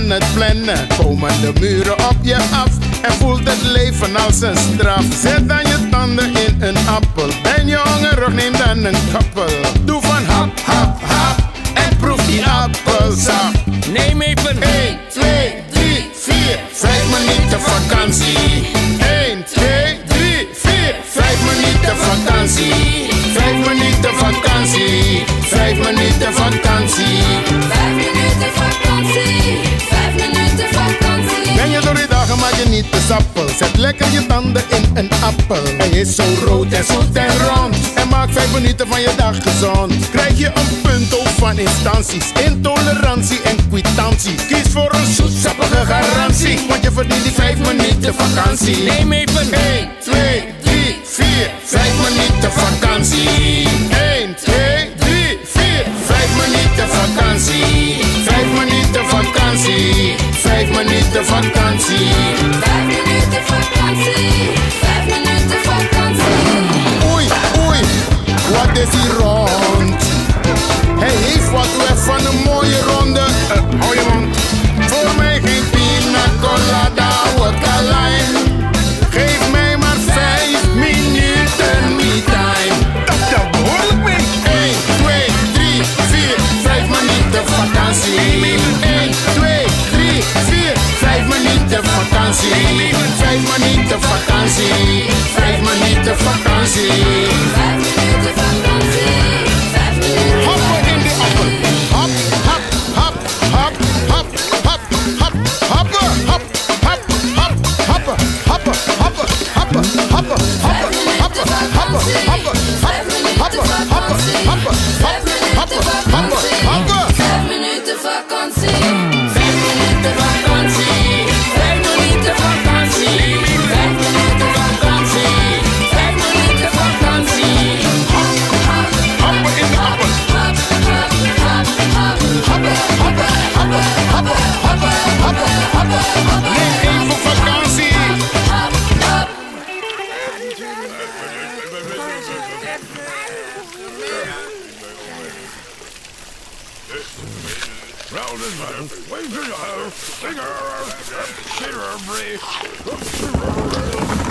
aan het plannen. Komen de muren op je af en voelt het leven als een straf. Zet dan je tanden in een appel. Ben je hongerig, neem dan een kappel. Doe van hap, hap, hap en proef die appelsap. Neem even 1, 2, 3, 4, 5 minuten vakantie. 1, 2, 3, 4, 5 minuten vakantie. 5 minuten vakantie. 5 minuten vakantie. 5 minuten vakantie. 5 minuten vakantie. Ben je door die dagen maar je niet te sappel. Zet lekker je tanden in een appel. Hij is zo rood en zoet en rond. En maak 5 minuten van je dag gezond. Krijg je een punt op van instanties. Intolerantie en kwitantie. Kies voor een zoetsappige garantie. Want je verdient die 5 minuten vakantie. Neem even 1, 2, 3, 4, 5 minuten vakantie. 1, 2, 3, 4, 5 minuten vakantie. 5 minuten vakantie. 5 minuten vakantie. 5 minuten vakantie. 5 minuten vakantie. Oei, oei, wat is hier rond? Hij heeft wat weg van een mooie ronde. Hou je mond. Voor mij geen pina colada, vodka lime. Geef mij maar 5 minuten me-time. Dat telt behoorlijk mee. 1, 2, 3, 4, 5 minuten vakantie. 1, 2, 3, 4, 5 minuten vakantie. 5 minuten vakantie. 5 minuten vakantie. 5 minuten vakantie. 5 minuten Hoppen in de appel. Hop, hop, hop, hop, hop, hop, hop, hoppen, hop, hop, hop, hoppen, hoppen, hoppen, hoppen, hoppen, hoppen, hoppen, hoppen, hoppen, hoppen, hoppen, hoppen, hoppen, hoppen. 5 minuten vakantie. 5 minuten vakantie. 5 minuten vakantie. 5 minuten vakantie. 5 minuten vakantie. Hoppen in de appel. Hop, hop, hop, hop. Hoppen, hoppen, hoppen, hoppen, hoppen, hoppen, hoppen, hoppen. Neem even vakantie. Hop, hop. Round and round, wave your arm, finger, shitter, brace.